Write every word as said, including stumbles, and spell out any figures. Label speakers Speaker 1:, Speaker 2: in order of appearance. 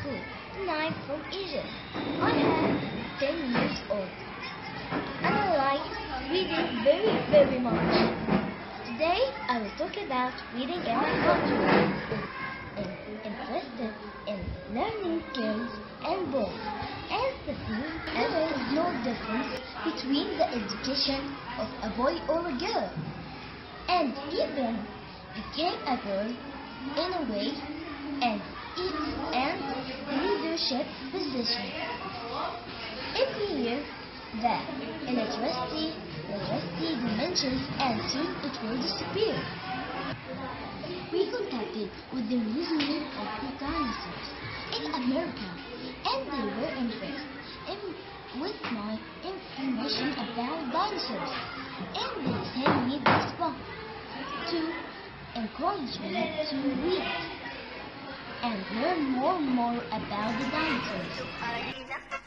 Speaker 1: school, and I'm from Egypt. I am ten years old, and I like reading very, very much. Today, I will talk about reading in my country. I'm interested in learning skills and books, and to see if there is no difference between the education of a boy or a girl, and even became a girl in a way, and it's an leadership position. Every year, the electricity, electricity dimensions and soon it will disappear. We contacted with the Museum of the Dinosaurs in America, and they were impressed in, with my information about dinosaurs, and they sent me this book to encourage me to read and learn more and more about the dinosaurs.